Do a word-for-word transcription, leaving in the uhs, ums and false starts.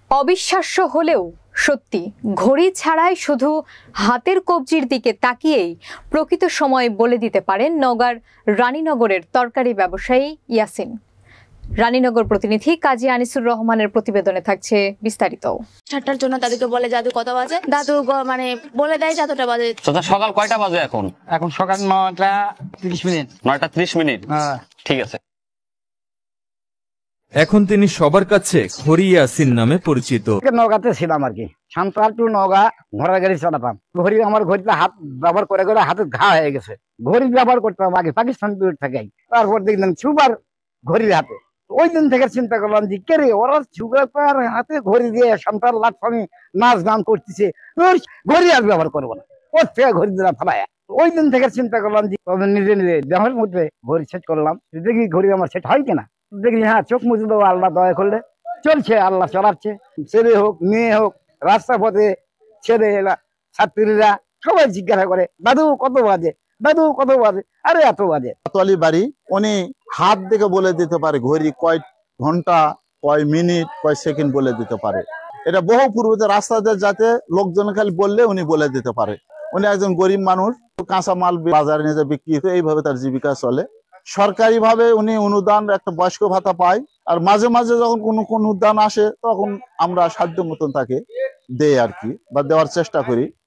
অবিশ্বাস্য হলেও সত্যি, ঘড়ি ছাড়াই শুধু হাতের কবজির দিকে তাকিয়েই প্রকৃত সময় বলে দিতে পারেন নওগাঁর রানীনগরের তরকারি ব্যবসায়ী ইয়াসিন। রানীনগর প্রতিনিধি কাজী আনিসুর রহমানের প্রতিবেদনে থাকছে বিস্তারিত। সাতটার জন্য দাদুকে বলে দাদু কত বাজে, দাদু মানে বলে দেয় যতটা বাজে। সকাল কয়টা বাজে এখন? এখন সকাল নয়টা ত্রিশ মিনিট। নয়টা ত্রিশ মিনিট, ঠিক আছে। এখন তিনি সবার কাছে ঘড়ি ইয়াসিন নামে পরিচিত। নওগাঁতে ছিলাম আর কি, সান্তাল টু নওগাঁ ঘোড়ার গাড়ি চালাতাম। ঘড়ি আমার ঘড়িতে হাত ব্যবহার করে করে হাতে ঘা হয়ে গেছে। ঘড়ি ব্যবহার করতাম আগে পাকিস্তান থেকে, তারপর দেখলাম সুপার ঘড়ির হাতে। ওই দিন থেকে চিন্তা করলাম যে কে রে ওরা সুগার হাতে ঘড়ি দিয়ে সান্তাল লাটফামি নাচ গান করতেছে, ঘড়ি আর ব্যবহার করবো না, ওর থেকে ঘড়ি দিলাম ফেলায়। ওই দিন থেকে চিন্তা করলাম যে নিজে নিজে দেহের মধ্যে ঘড়ি সেট করলাম, দেখি ঘড়ি আমার সেট হয় কিনা। দেখি হ্যাঁ, চোখ মুছে দেবো আল্লাহ দয়া করলে চলছে, আল্লাহ চলাচ্ছে। ছেলে হোক মেয়ে হোক, রাস্তা পথে ছেলে ছাত্রীরা সবাই জিজ্ঞাসা করে দাদু কত বাজে, দাদু কত বাজে, আরে এত বাজে। কোতোয়ালি বাড়ি, উনি হাত দেখে বলে দিতে পারে ঘড়ি কয় ঘন্টা, কয় মিনিট, কয় সেকেন্ড বলে দিতে পারে। এটা বহু পূর্বতে রাস্তাতে যাতে লোকজন খালি বললে উনি বলে দিতে পারে। উনি একজন গরিব মানুষ, কাঁচা মাল বাজারে নিয়ে বিক্রি হতো, এইভাবে তার জীবিকা চলে। সরকারি ভাবে উনি অনুদান, একটা বয়স্ক ভাতা পায়, আর মাঝে মাঝে যখন কোনো কোনো অনুদান আসে তখন আমরা সাধ্য মতন তাকে দেই আর কি, বা দেওয়ার চেষ্টা করি।